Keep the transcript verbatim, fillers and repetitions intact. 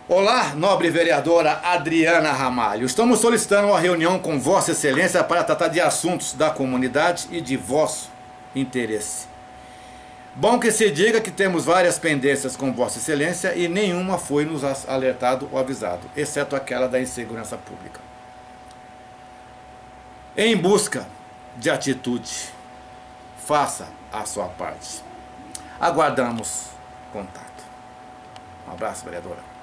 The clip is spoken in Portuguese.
Olá, nobre vereadora Adriana Ramalho. Estamos solicitando uma reunião com Vossa Excelência para tratar de assuntos da comunidade e de vosso interesse. Bom que se diga que temos várias pendências com Vossa Excelência e nenhuma foi nos alertado ou avisado, exceto aquela da insegurança pública. Em busca de atitude, faça a sua parte. Aguardamos contato. Um abraço, vereadora.